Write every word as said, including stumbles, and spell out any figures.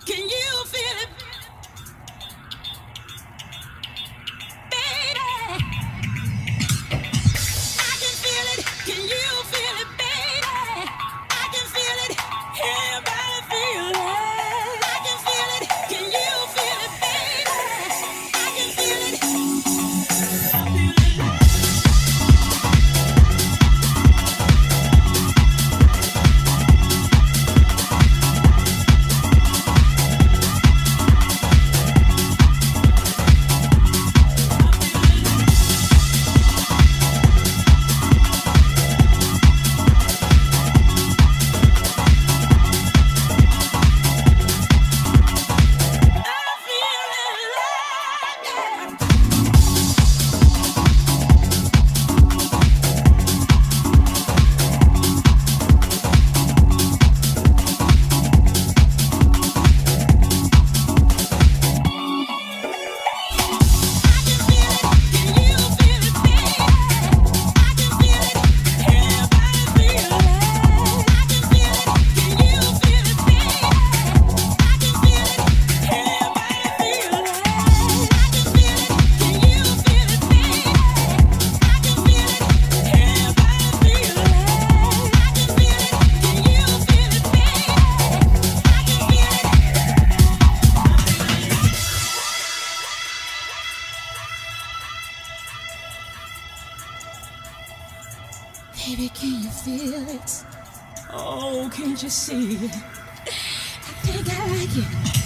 Can you feel it, baby? I can feel it. Can you feel it, baby? I can feel it. Everybody feel it. I can feel it. Can you feel it, baby? I can feel it. I feel it. Baby, can you feel it? Oh, can't you see it? I think I like it.